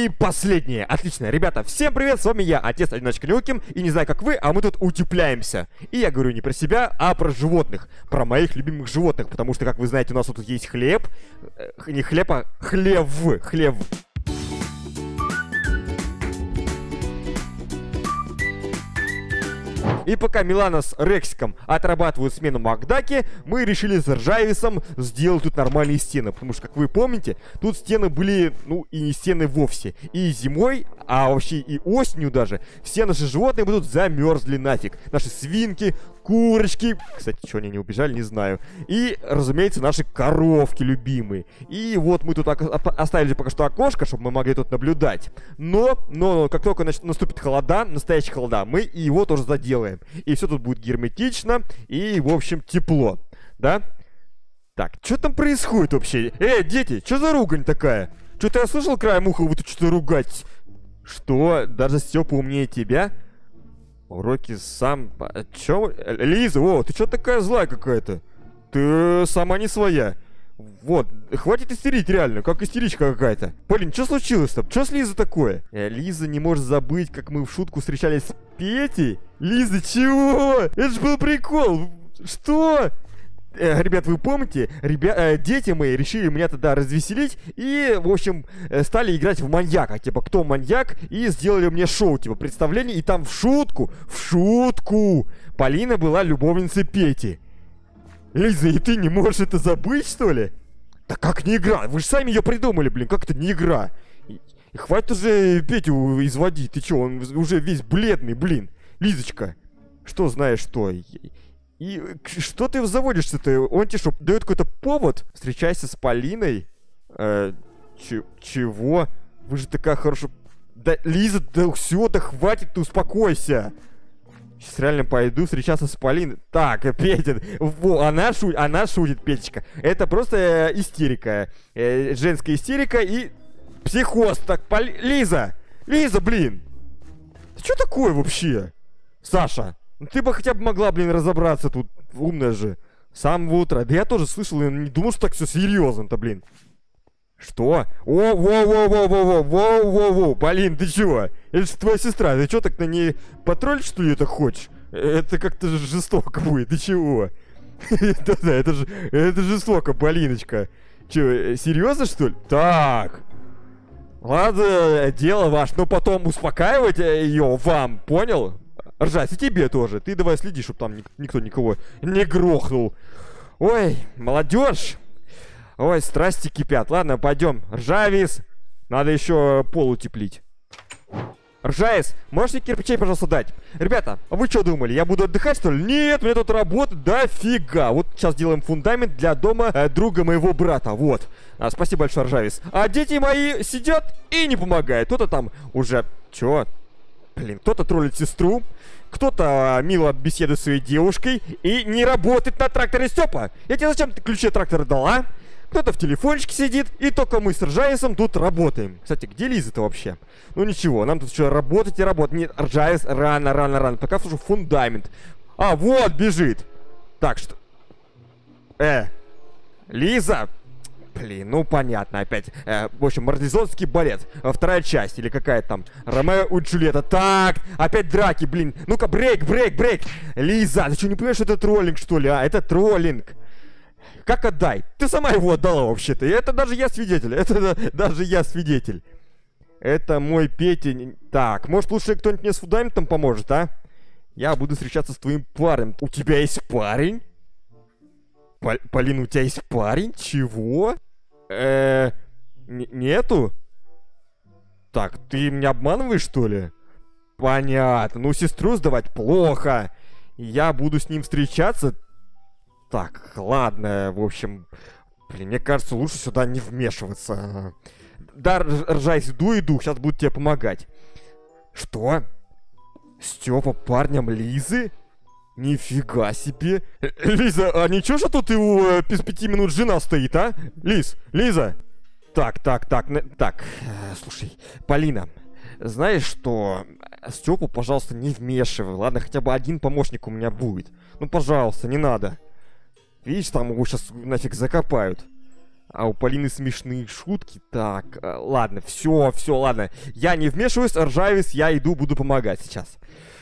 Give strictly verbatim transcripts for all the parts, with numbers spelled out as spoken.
И последнее. Отлично, ребята, всем привет, с вами я, отец-одиночка Неуким, и не знаю как вы, а мы тут утепляемся. И я говорю не про себя, а про животных, про моих любимых животных, потому что, как вы знаете, у нас вот тут есть хлеб, не хлеб, а хлев, хлев. И пока Милана с Рексиком отрабатывают смену Макдаки, мы решили с Ржависом сделать тут нормальные стены. Потому что, как вы помните, тут стены были, ну, и не стены вовсе. И зимой, а вообще и осенью даже, все наши животные будут замерзли нафиг. Наши свинки, курочки, кстати, что они не убежали, не знаю. И, разумеется, наши коровки любимые. И вот мы тут оставили пока что окошко, чтобы мы могли тут наблюдать. Но, но, как только наступит холода, настоящие холода, мы и его тоже заделаем. И все тут будет герметично и, в общем, тепло. Да? Так, что там происходит вообще? Эй, дети, что за ругань такая? Что-то я слышал краем уха, вы тут что-то ругать. Что? Даже Степа умнее тебя? Уроки сам... Чё? Лиза, о, ты что такая злая какая-то? Ты сама не своя. Вот, хватит истерить реально, как истеричка какая-то. Полин, что случилось-то? Что с Лизой такое? Э, Лиза не может забыть, как мы в шутку встречались с Петей. Лиза, чего? Это же был прикол. Что? Э, ребят, вы помните? Ребя... Э, дети мои решили меня тогда развеселить и, в общем, э, стали играть в маньяка. Типа, кто маньяк? И сделали мне шоу, типа, представление. И там в шутку, в шутку Полина была любовницей Пети. Лиза, и ты не можешь это забыть, что ли? Да как не игра? Вы же сами ее придумали, блин, как это не игра? И, и хватит уже Петю изводить, ты че, он уже весь бледный, блин. Лизочка, что знаешь что? И, и что ты заводишься-то? Он тебе что, дает какой-то повод? Встречайся с Полиной? Э, ч, чего? Вы же такая хорошая... Да, Лиза, да все, да хватит, ты успокойся. Сейчас реально пойду встречаться с Полиной. Так, Петя, во, она, шу, она шутит, Петечка. Это просто э, истерика. Э, женская истерика и психоз. Так, Поли... Лиза! Лиза, блин! Ты что такое вообще? Саша, ну ты бы хотя бы могла, блин, разобраться тут. Умная же. С самого утра. Да я тоже слышал, я не думал, что так все серьезно-то, блин. Что? О, во-во-во-во-во-во-во-во, Полин, ты чего? Это же твоя сестра, ты что так на ней патруль, что ли, это хочешь? Это как-то жестоко будет, ты чего? Да-да, это же, это жестоко, Полиночка. Че, серьезно, что ли? Так. Ладно, дело ваше, но потом успокаивать ее вам, понял? Ржать, и тебе тоже. Ты давай следи, чтобы там никто никого не грохнул. Ой, молодежь. Ой, страсти кипят. Ладно, пойдем. Ржавис. Надо еще пол утеплить. Ржавис, можете кирпичей, пожалуйста, дать? Ребята, а вы что думали? Я буду отдыхать, что ли? Нет, мне тут работать дофига. Вот сейчас делаем фундамент для дома э, друга моего брата. Вот. А, спасибо большое, Ржавис. А дети мои сидят и не помогают. Кто-то там уже... Чё? Блин, кто-то троллит сестру. Кто-то мило беседует с своей девушкой и не работает на тракторе Степа. Я тебе зачем ты ключи от трактора дал, а? Кто-то в телефончике сидит, и только мы с Ржависом тут работаем. Кстати, где Лиза-то вообще? Ну ничего, нам тут еще работать и работать. Нет, Ржавис, рано, рано, рано. Пока слушаю фундамент. А, вот, бежит. Так, что... Э, Лиза... Блин, ну понятно опять. Э, в общем, марлезонский балет. Вторая часть, или какая там. Ромео и Джульетта. Так, опять драки, блин. Ну-ка, брейк, брейк, брейк. Лиза, ты что, не понимаешь, что это троллинг, что ли? А, это троллинг. Как отдай? Ты сама его отдала вообще-то. И это даже я свидетель. Это даже я свидетель. Это мой Петя. Так, может лучше кто-нибудь мне с фундаментом поможет, а? Я буду встречаться с твоим парнем. У тебя есть парень? Пол- Полина, у тебя есть парень? Чего? Э-э... Нету? Так, ты меня обманываешь, что ли? Понятно. Ну, сестру сдавать плохо. Я буду с ним встречаться... Так, ладно, в общем, блин, мне кажется, лучше сюда не вмешиваться. Да, Ржайс, иду, иду, сейчас буду тебе помогать. Что? Степа парнем Лизы? Нифига себе. Лиза, а ничего, что тут его без пяти минут жена стоит, а? Лиз, Лиза. Так, так, так, так, слушай, Полина, знаешь что? Степу, пожалуйста, не вмешивай, ладно? Хотя бы один помощник у меня будет. Ну, пожалуйста, не надо. Видишь, там его сейчас нафиг закопают. А у Полины смешные шутки. Так, э, ладно, все, все, ладно. Я не вмешиваюсь, Ржавис, я иду, буду помогать сейчас.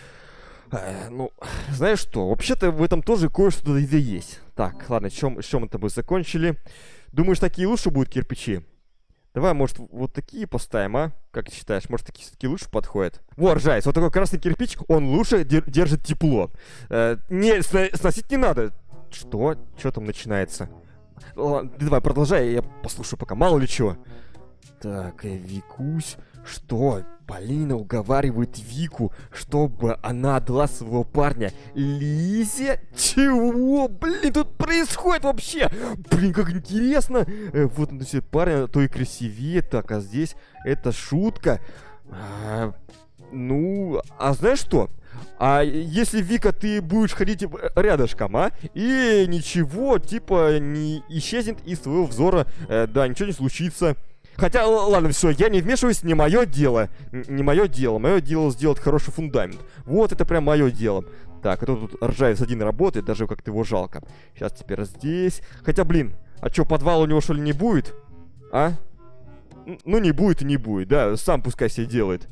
Э, ну, знаешь что, вообще-то в этом тоже кое-что есть. Так, ладно, чем, чем мы с тобой закончили? Думаешь, такие лучше будут кирпичи? Давай, может, вот такие поставим, а? Как ты считаешь, может, такие все-таки лучше подходят? Во, Ржавис, вот такой красный кирпич, он лучше дер держит тепло. Э, не, сна сносить не надо. Что? Что там начинается? Ладно, давай, продолжай, я послушаю пока, мало ли чего. Так, э, Викусь, что? Полина уговаривает Вику, чтобы она отдала своего парня Лизе? Чего? Блин, тут происходит вообще? Блин, как интересно. Э, вот, ну, все парня, то и красивее. Так, а здесь это шутка. А, ну, а знаешь что? А если, Вика, ты будешь ходить рядышком, а? И ничего, типа, не исчезнет из твоего взора, э, да, ничего не случится. Хотя, ладно, все, я не вмешиваюсь, не мое дело. Не мое дело. Мое дело сделать хороший фундамент. Вот это прям мое дело. Так, а то тут Ржавис один работает, даже как-то его жалко. Сейчас теперь здесь. Хотя, блин, а что, подвал у него что ли не будет? А? Ну, не будет и не будет, да, сам пускай себе делает.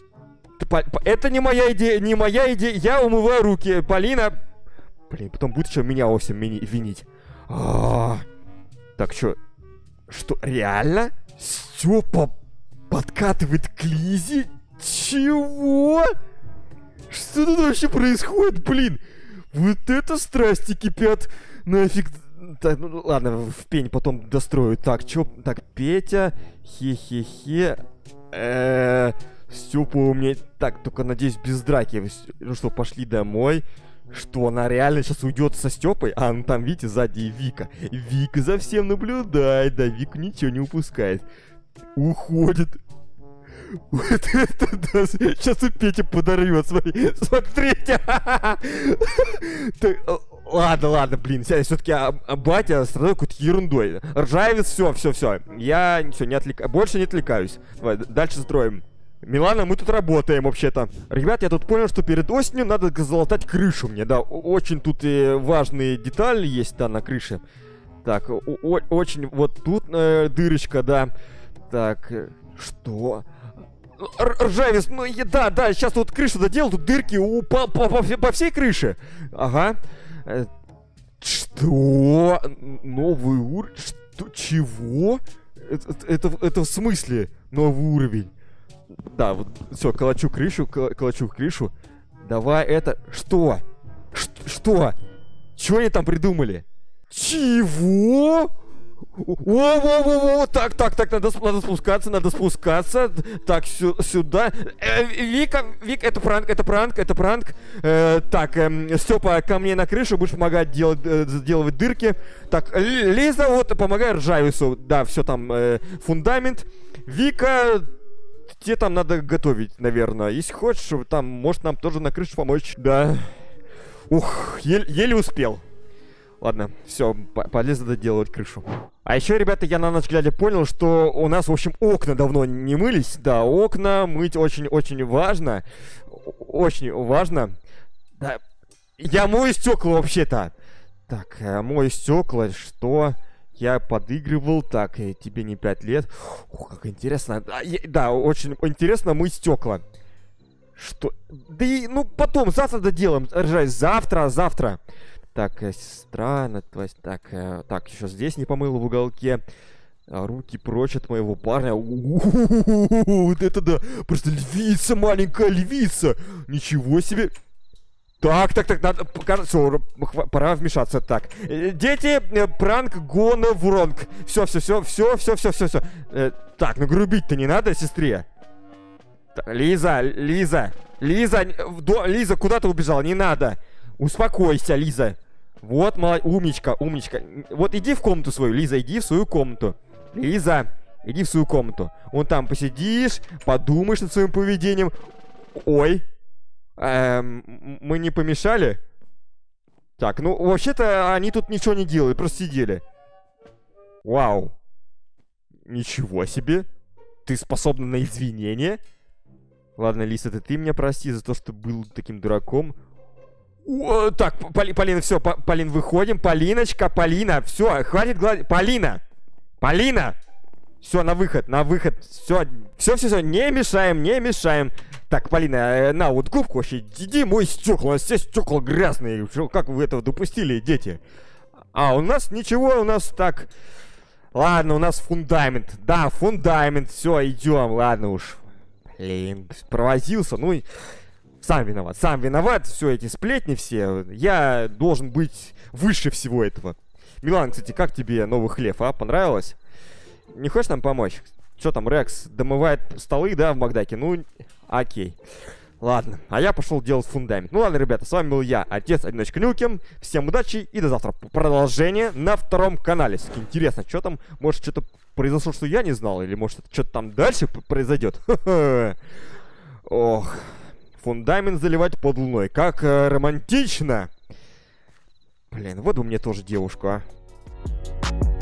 Это не моя идея, не моя идея. Я умываю руки, Полина. Блин, потом будет еще меня овсем винить. А-а-а. Так, что? Что, реально? Степа подкатывает к Лизе? Чего? Что тут вообще происходит, блин? Вот это страсти кипят. Нафиг. Так, ну ладно, в пень потом дострою. Так, чё? Так, Петя. Хе-хе-хе. Э-э... Степа у меня... Так, только, надеюсь, без драки. Ну что, пошли домой. Что, она реально сейчас уйдет со Степой? А, ну там, видите, сзади Вика. Вика за всем наблюдает, да, Вику ничего не упускает. Уходит. Вот это да. Сейчас и Петя подорвет, смотри. Смотрите. Ладно, ладно, блин, все-таки а, а батя страдает какой-то ерундой. Ржавец, все, все, все. Я все, не отвлекаюсь. Больше не отвлекаюсь. Давай, дальше строим. Милана, мы тут работаем вообще-то. Ребят, я тут понял, что перед осенью надо залатать крышу мне, да. Очень тут и важные детали есть, да, на крыше. Так, очень, вот тут э, дырочка, да. Так, э, что? Р Ржавец, ну, я, да, да, сейчас вот крышу доделал, тут дырки у, по, по, по, по всей крыше. Ага. Э, что? Новый уровень? Что? Чего? Это, это, это в смысле новый уровень? Да, вот, все, калачу крышу, калачу крышу. Давай это... Что? Ш что? Чего они там придумали? Чего? О-о-о-о-о! Так, так, так, надо, надо спускаться, надо спускаться. Так, сю сюда. Э, Вика, Вика, это пранк, это пранк, это пранк. Э, так, э, Степа, ко мне на крышу, будешь помогать делать, э, заделывать дырки. Так, Лиза, вот, помогай Ржавису. Да, все там, э, фундамент. Вика... Тебе там надо готовить, наверное. Если хочешь, там, может, нам тоже на крышу помочь. Да. Ух, еле, еле успел. Ладно, все, полез доделывать крышу. А еще, ребята, я на ночь глядя понял, что у нас, в общем, окна давно не мылись. Да, окна мыть очень-очень важно. Очень важно. Да, я мою стекла вообще-то. Так, мою стекла, что... Я подыгрывал, так, и тебе не пять лет. Ох, как интересно. Да, я, да, очень интересно мыть стекла. Что? Да и, ну, потом, завтра доделаем. Ржай, завтра, завтра. Так, э, сестра, так, э, так, еще здесь не помыла в уголке. Руки прочь от моего парня. Вот это да, просто львица, маленькая львица. Ничего себе. Так, так, так, надо, все, пора вмешаться. Так, дети, пранк, гона, вронг. Все, все, все, все, все, все, все, все. Э, так, ну грубить-то не надо, сестре. Так, Лиза, Лиза, Лиза, до, Лиза, куда ты убежала? Не надо. Успокойся, Лиза. Вот, мало, умничка, умничка. Вот иди в комнату свою, Лиза, иди в свою комнату. Лиза, иди в свою комнату. Вон там посидишь, подумаешь над своим поведением. Ой. Эм, мы не помешали? Так, ну, вообще-то они тут ничего не делали, просто сидели. Вау. Ничего себе. Ты способна на извинения? Ладно, Лиса, это ты меня прости за то, что был таким дураком. О, так, Поли, Полина, все, Полин, выходим. Полиночка, Полина, все, хватит гладить. Полина! Полина! Все, на выход, на выход. Все, все, все, все, не мешаем, не мешаем. Так, Полина, э, на вот губку вообще, иди мой стекла, у нас все стекла грязные. Шо, как вы этого допустили, дети? А, у нас ничего, у нас так... Ладно, у нас фундамент. Да, фундамент, все, идем, ладно уж. Блин, провозился, ну... Сам виноват, сам виноват, все эти сплетни все. Я должен быть выше всего этого. Милан, кстати, как тебе новый хлев, а? Понравилось? Не хочешь нам помочь? Что там, Рекс домывает столы, да, в Макдаке? Ну, окей. Ладно, а я пошел делать фундамент. Ну ладно, ребята, с вами был я, отец-одиночка Нюкем. Всем удачи и до завтра. Продолжение на втором канале. Интересно, что там? Может, что-то произошло, что я не знал? Или может, что-то там дальше произойдет? Ох, фундамент заливать под луной. Как э, романтично. Блин, вот бы мне тоже девушку, а.